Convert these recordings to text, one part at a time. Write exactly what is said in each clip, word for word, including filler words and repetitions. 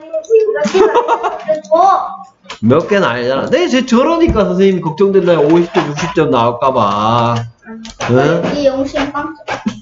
몇 개는 아니잖아. 네, 쟤 저러니까 선생님이 걱정된다. 오십 점, 육십 점 나올까봐. 응? 이 영신 빵점.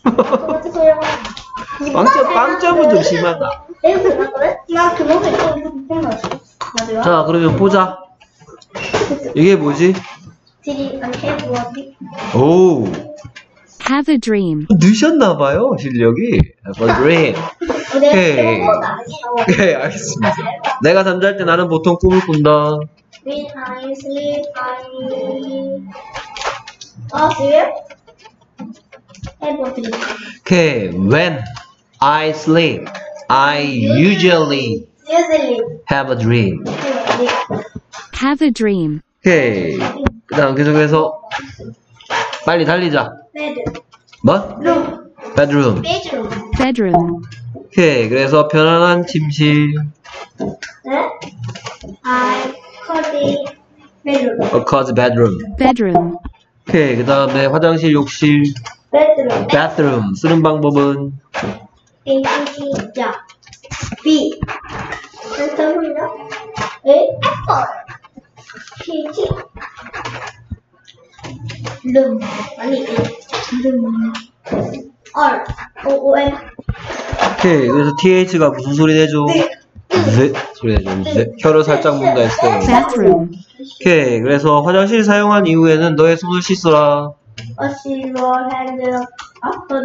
빵점, 빵점은 좀 심하다. 내가 그랬거든? 나 그놈을 좀 생각났어. 맞아요? 자, 그러면 보자. 이게 뭐지? Did I have one? 오. Have a dream. 늦었나봐요, 실력이. Have a dream. 어, 내가 오케이. 그런 건 아니에요. 네, 알겠습니다. 내가 잠잘 때 나는 보통 꿈을 꾼다. When I sleep, I... 아, 지금? have a dream. 오케이. When I sleep, I usually Usually have a dream. have a dream. Have a dream. 오케이. 그 다음 계속해서 빨리 달리자. Bed. 뭐? Room. bedroom. Bedroom. Bedroom. 오케이. 그래서 편안한 침실. 네? I cozy bedroom. A cozy bedroom. Bedroom. 오케이. 그 다음에 화장실, 욕실. Bedroom. bathroom. 쓰는 방법은 A, B, G, 야. B. 잠깐만요. A, apple. P, G. room. 아니, room. R. O, O, M. 오케이. 그래서 티에이치가 무슨 소리 내죠? 네. 소리 내죠. 네. 혀를 살짝 문다 했어요. Bathroom. 오케이. 그래서 화장실 사용한 이후에는 너의 손을 씻어라. Wash your hands after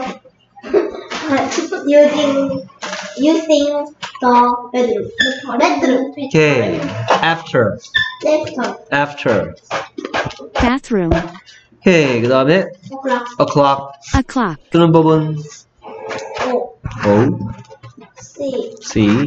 using using the bedroom. The bedroom. 오케이. after. After. after. Bathroom. 오케이. 그 다음에 o'clock. o'clock. O'clock. 쓰는 법은 O. O, C. C.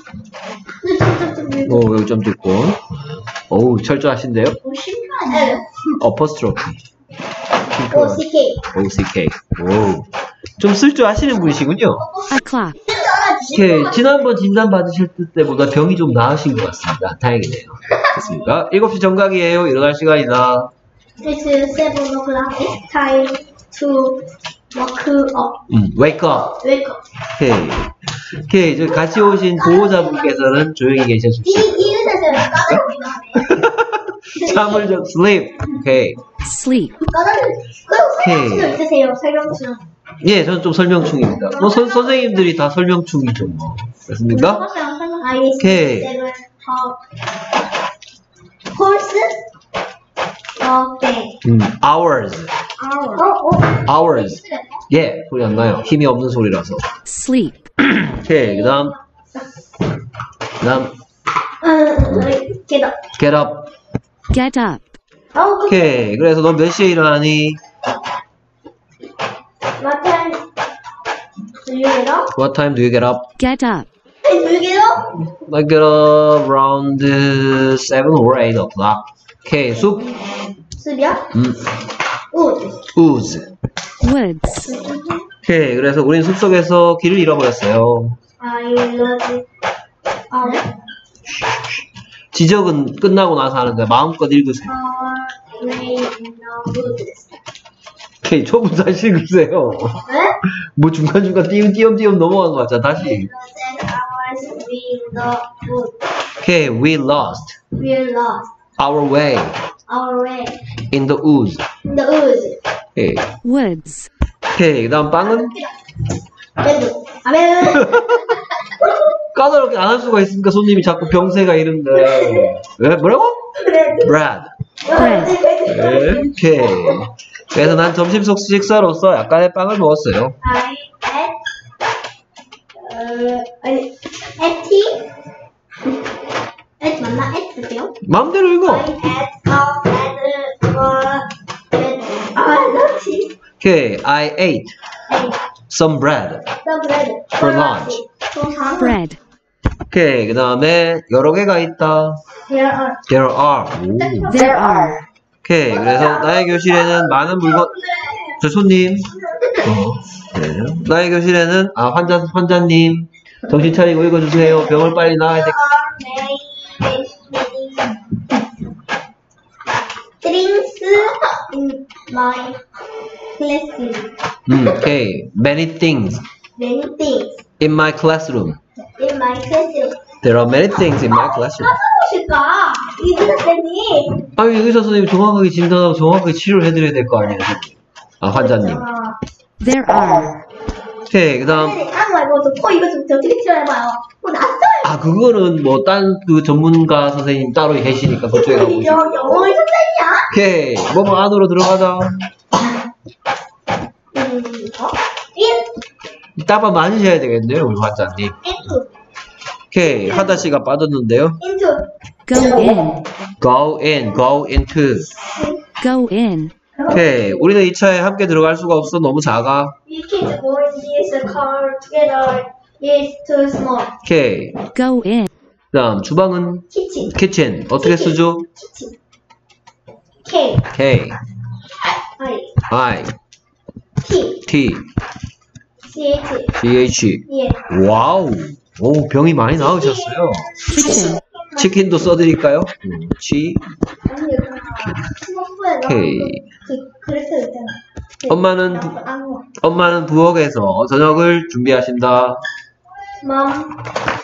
오, 여기 점 찍고. 어우, 철저하신데요? 오, 심플하네. apostrophe. O, C, K. O, C, K. 오. 좀 쓸 줄 아시는 분이시군요. O'clock. 오케이. 지난번 진단 받으실 때보다 병이 좀 나으신 것 같습니다. 다행이네요. 됐습니까? 일곱 시 정각이에요. 일어날 시간이다. It's seven o'clock. It's time to wake up. 음, wake up. Wake up. 오케이. 오케이. 저 같이 오신 보호자분께서는 조용히 이, 계셔주십시오. 이는 사실 까다롭긴 하네. 잠을 좀 sleep. 오케이. Sleep. 까다로운, 그 설명충 있으세요, 설명충. 예, 저는 좀 설명충입니다. 뭐 선, 선생님들이 다 설명충이죠, 뭐. 그렇습니까? 오케이. 홀스? 오케이. 음, hours. 어, 어. hours. 예, 소리 안 나요. 힘이 없는 소리라서. Sleep. 오케이, 그 다음. 그 다음, get up. get up. Get up. 어, 오케이, 그래서 너 몇 시에 일어나니? What time do you get up? What time do you get up? Get up. Do you get up? I get up around uh, seven or eight o'clock. 오케이, 숲. 습이야? 음, Wood. woods. Woods. 오케이, 그래서 우린 숲속에서 길을 잃어버렸어요. I love it. 아, 네? 지적은 끝나고 나서 하는 거야. 마음껏 읽으세요. Our way in the woods. 오케이, 초분사 읽으세요. 네? 뭐 중간중간 띄엄띄엄띄엄 넘어간 거 같잖아. 다시. We lost hours in the woods. 오케이, we lost We lost our way our way in the woods. in the woods. 오케이, Woods. 오케이. 그 다음 빵은? bedroom. 아, bedroom. 까다롭게 안 할 수가 있으니까 손님이 자꾸 병세가 이른데. 왜? 뭐라고? bread. Bread. 네, 오케이. 그래서 난 점심 식사로서 약간의 빵을 먹었어요. I ate 어, 아니, ate ate 맞나? ate 같아요? 마음대로 I 읽어. ate a bed for bed. 아, 그렇지. 오케이, I ate ate some bread. the bread For lunch. for Bread. 오케이, 그 다음에 여러 개가 있다. There are There are. 오. There are. 오케이, 그래서 나의 교실에는 많은 물건. 저 손님. 어, 네. 나의 교실에는 아 환자 환자님 정신 차리고 읽어주세요. 병을 빨리 나아야 돼. drinks in my classroom. 음, 오케이. Many things Many things in my classroom. in my classroom. There are many things in my classroom. 무엇일까? 이들은 쌤이. 아니, 의사 선생님 정확하게 진단하고 정확하게 치료를 해드려야 될 거 아니에요, 선생님. 아, 환자님. There are. 오케이, 그 다음. 아, 말고 저 코 이거 좀 어떻게 치료해봐요. 뭐 났어요. 아, 그거는 뭐, 딴 그 전문가 선생님 따로 계시니까 그쪽에 가고 있어요. 영어 선생이야? 오케이, 뭐, 안으로 들어가자. 음, 어? 일, 따바 많으셔야 되겠네요, 우리 환자님. into, 오케이, 하다 씨가 빠졌는데요. into. Go in. Go in, go into. Go in. 오케이, 우리는 이 차에 함께 들어갈 수가 없어. 너무 작아. You kids boys use a car together is too small. 오케이. Go in. 그 다음, 주방은 kitchen, kitchen. 어떻게 쓰죠? kitchen. K, K, I, I, T, T, C, H. C, H. 예. 와우. 오, 병이 많이 나으셨어요. Kitchen. 치킨도 써드릴까요? 음, 치, 아니요. 수업부에 K. 그 그래서 있잖아. 그 엄마는 부, 앙어. 엄마는 부엌에서 저녁을 준비하신다. Mom.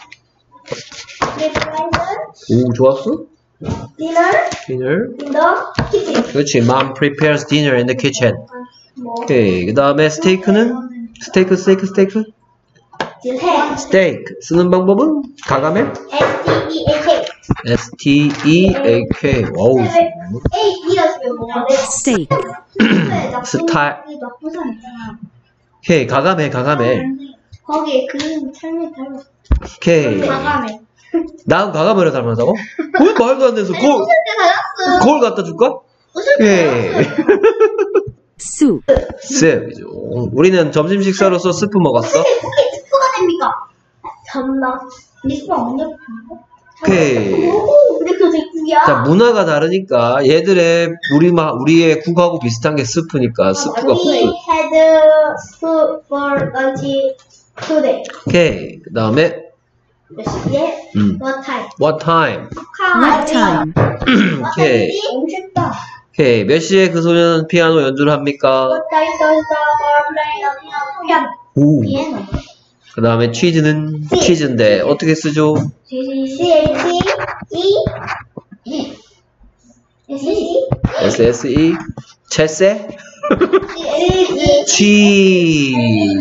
Prepares 오, 좋았어? dinner Dinner. in the kitchen. 그렇지. Mom prepares dinner in the kitchen. 뭐? 오케이. 그 다음에 스테이크는? 스테이크, 스테이크, 스테이크? 해. 스테이크. 쓰는 방법은? 가감해? S T E A K. S T E A K. 와우. A 이라서 뭐가 돼? Steak. 스타일. 나쁜 사람 있잖아. 오케이. 가감해, 가감해. 거기에 그림 설명 닮았어. 오케이. 과감해. 나 가감해를 닮았다고? 왜 말도 안 돼서 그걸, 웃을 때 닮았어. 그걸 갖다 줄까? 웃을 때 오케이. 닮았어. Soup. 스프죠. 우리는 점심 식사로서 스프 먹었어? 어떻게 그게 스프가 됩니까? 참나. 리스프 언제 오케이. 오, 근데 그거 되게 국이야. 자, 문화가 다르니까 얘들의 우리 마, 우리의 국하고 비슷한 게 스프니까 스프가 We 국수. had soup for lunch today. 오케이. 그 다음에 몇 시에? 음. What time? what time? What time? 오케이. 너무 쉽다. 오케이. 몇 시에 그 소녀는 피아노 연주를 합니까? What time does the girl play the piano? 오. 피아노. 그 다음에 치즈는 치즈인데 어떻게 쓰죠? C H E E S E S S E 체세? E 치즈.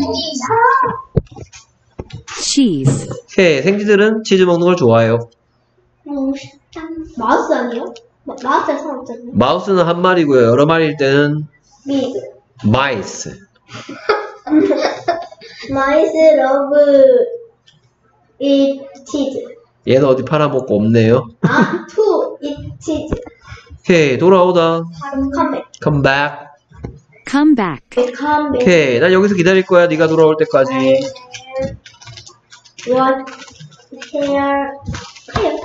Cheese. 오케이. 생쥐들은 치즈 먹는 걸 좋아해요. 너무 쉽다. 마우스 아니에요? 마- 마우스에 손 없잖아요. 마우스는 한 마리고요. 여러 마리일 때는 미즈. 마이스. 마이스 러브 이 치즈. 얘는 어디 팔아먹고 없네요. 아, 투 이 치즈. 오케이. 돌아오다. 컴백. Come back. Come back. 컴백. 오케이. 난 여기서 기다릴 거야. 네가 돌아올 때까지. What hair? 하여.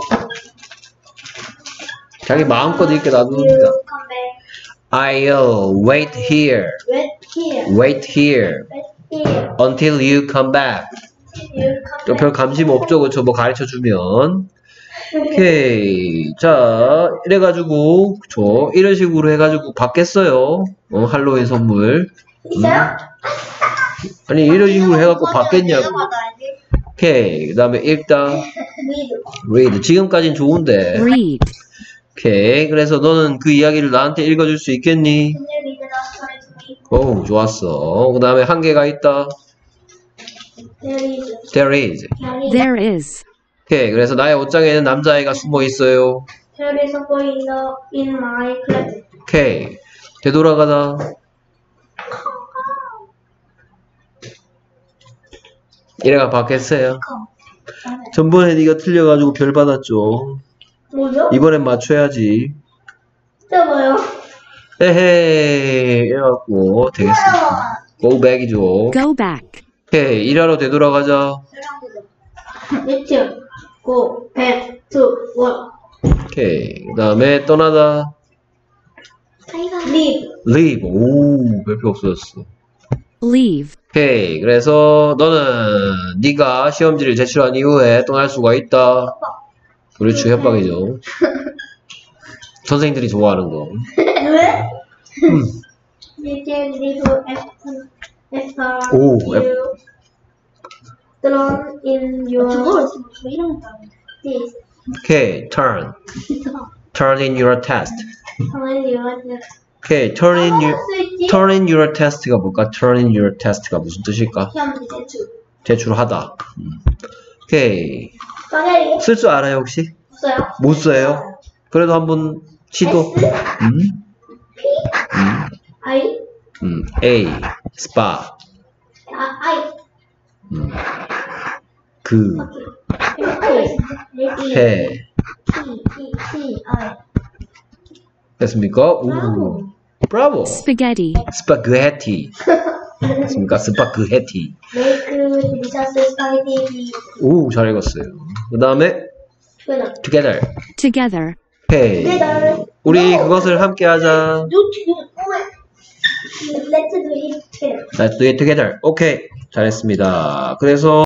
자기 마음껏 이렇게 놔둡니다. You come back. I'll wait here. Wait here. Wait here. Wait here. Until you come back. You come 별 감심 없죠? 그쵸? 뭐 가르쳐 주면. 오케이. 자, 이래가지고, 그쵸? 이런 식으로 해가지고 받겠어요. 어, 할로윈 선물. 있어요? 아니, 이런 식으로 해갖고 받겠냐고. 내가 받아야지. 오케이. 그 다음에 읽다. Read. read. 지금까진 좋은데. Read. 오케이. 그래서 너는 그 이야기를 나한테 읽어줄 수 있겠니? Can you read the story to me? 오, 좋았어. 그 다음에 한 개가 있다. There is. There is. There is. 오케이. 그래서 나의 옷장에는 남자아이가 숨어 있어요. There is a boy in the in my closet. 오케이. 되돌아가다. 이래가 받겠어요. 전번에 네가 틀려가지고 별 받았죠. 뭐죠? 이번엔 맞춰야지. 써봐요. 에헤이. 이래갖고 되겠습니다. Go back이죠. Go back. 오케이. 일하러 되돌아가자. Return. Go back to work. 오케이. 그 다음에 떠나다. Leave. leave. 오, 별표 없어졌어. Leave. 오케이. 그래서 너는 네가 시험지를 제출한 이후에 떠날 수가 있다. 그렇죠. 협박이죠. 선생님들이 좋아하는 거. 왜? 음. You can leave after after 오, you Turn in your this. 오케이, turn. Turn in your test. Turn in your 오케이, turn in your turn in your test가 뭘까? turn in your test가 무슨 뜻일까? 시험 제출. 제출하다. 음. 오케이. 만약에 쓸 줄 알아요, 혹시? 없어요? 못 써요? 그래도 한번 시도. S 음? P I 음, A, spa. 아, I 음. 그, P 해. P P I 됐습니까? 오. 브라보. spaghetti, 스파게티. 됐습니까? 스파게티. make delicious spaghetti 오, 잘 읽었어요. 그 다음에 together. together. together, 오케이. together. 우리 그것을 함께 하자. Do together. Let's do it together. Let's do it together. 오케이. 잘했습니다. 그래서